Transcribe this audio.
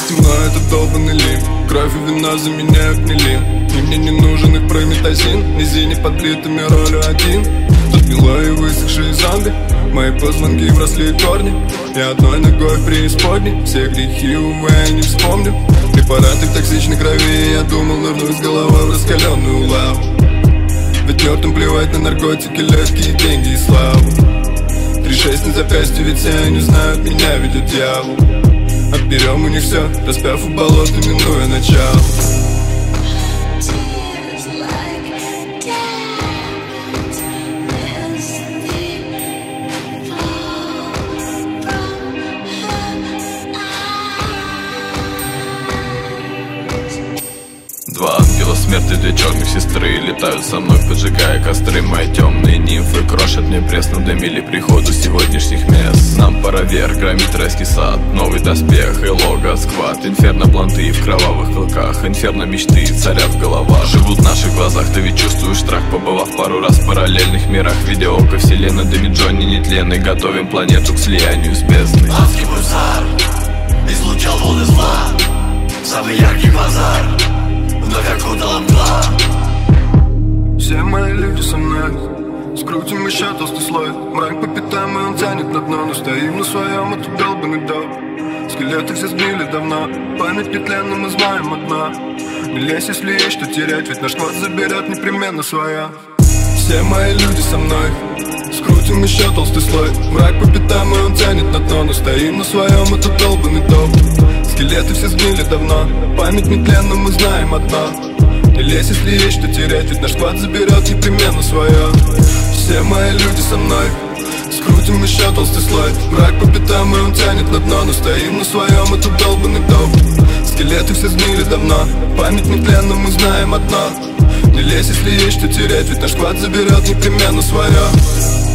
вместе мной этот долбанный лим. Кровь и вина заменяют гнилин. И мне не нужен их прометазин. Низине под плитами ролю один. Тут мило и высохшие зомби. Мои позвонки вросли корни. Я одной ногой в преисподней. Все грехи, увы, я не вспомню. Препараты в токсичной крови. Я думал, нырнуть головой в раскаленную лаву. Ведь мертвым плевать на наркотики, легкие деньги и славу. 3-6 на запястье, ведь все они знают, меня ведет дьявол. Отберем у них все, распяв в болото, минуя начало. Два ангела смерти, две черных сестры летают со мной, поджигая костры. Мои темные нимфы крошат мне пресс, надымили приходу сегодняшних мест. Нам пора вверх, громить райский сад, новый доспех и лого сквад. Инферно планты в кровавых клыках, инферно мечты царят в головах. Живут в наших глазах, ты ведь чувствуешь страх, побывав пару раз в параллельных мирах. Видеока вселенной, Дэвид Джонни нетленный, готовим планету к слиянию с бездной. Адский пульсар излучал волны зла, самый яркий квазар вновь окутала мгла. Все мои люди со мной, скрутим еще толстый слой. Мрак по пятам, и он тянет на дно. Но стоим на своем, это долбанный дом. Скелеты все сбили давно, память нетленна, мы знаем одно. Не лезь, если есть что терять, ведь наш квад заберет непременно свое. Все мои люди со мной, скрутим еще толстый слой. Мрак по пятам, и он тянет на дно. Но стоим на своем, это долбанный дом. Скелеты все сгнили давно, память нетленна, мы знаем одно. Не лезь, если есть что терять, ведь наш квад заберет непременно свое. Все мои люди со мной, скрутим еще толстый слой. Мрак по пятам, и он тянет на дно. Но стоим на своем, это долбанный дом. Скелеты все сгнили давно, память нетленна, мы знаем одно. Не лезь, если есть что терять, ведь наш квад заберет непременно свое.